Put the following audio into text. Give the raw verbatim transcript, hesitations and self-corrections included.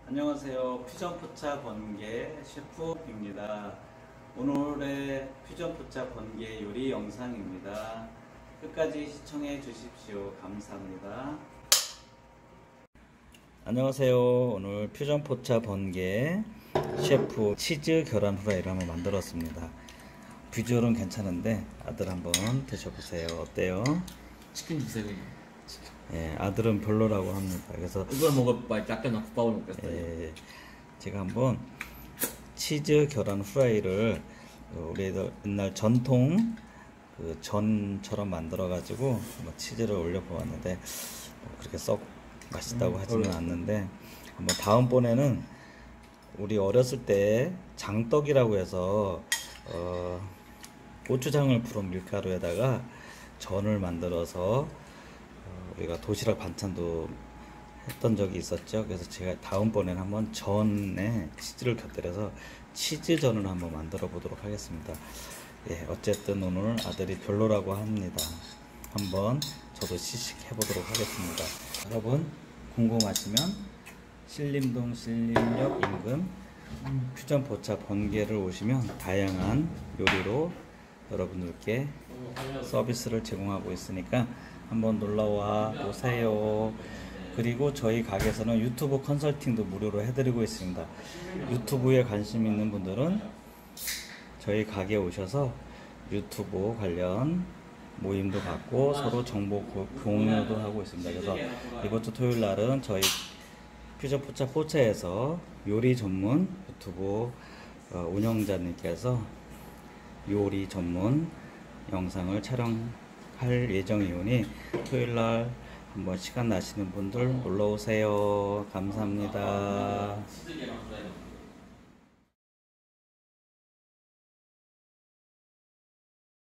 안녕하세요. 퓨전 포차 번개 셰프입니다. 오늘의 퓨전 포차 번개 요리 영상입니다. 끝까지 시청해 주십시오. 감사합니다. 안녕하세요. 오늘 퓨전 포차 번개 셰프 치즈 계란 후라이를 한번 만들었습니다. 비주얼은 괜찮은데 아들 한번 드셔보세요. 어때요? 치킨 주세요. 예, 아들은 별로라고 합니다. 그래서 이걸 먹을 바에 약간 국밥을 먹겠어요. 예, 제가 한번 치즈 계란 후라이를 우리 옛날 전통 그 전처럼 만들어 가지고 뭐 치즈를 올려 보았는데 뭐 그렇게 썩 맛있다고 음, 하지는 않는데 한번 다음번에는 우리 어렸을 때 장떡이라고 해서 어, 고추장을 풀은 밀가루에다가 전을 만들어서 어, 우리가 도시락 반찬도 했던 적이 있었죠. 그래서 제가 다음번에는 한번 전에 치즈를 곁들여서 치즈전을 한번 만들어 보도록 하겠습니다. 예, 어쨌든 오늘 아들이 별로라고 합니다. 한번 저도 시식해 보도록 하겠습니다. 여러분 궁금하시면 신림동 신림역 인근 퓨전 포차 번개를 오시면 다양한 요리로 여러분들께 서비스를 제공하고 있으니까 한번 놀러와 보세요. 그리고 저희 가게에서는 유튜브 컨설팅도 무료로 해드리고 있습니다. 유튜브에 관심 있는 분들은 저희 가게에 오셔서 유튜브 관련 모임도 갖고 서로 정보 공유도 하고 있습니다. 그래서 이번 주 토요일 날은 저희 퓨전 포차 포차에서 요리 전문 유튜브 운영자님께서 요리 전문 영상을 촬영할 예정이오니 토요일날 한번 시간 나시는 분들 놀러오세요. 감사합니다.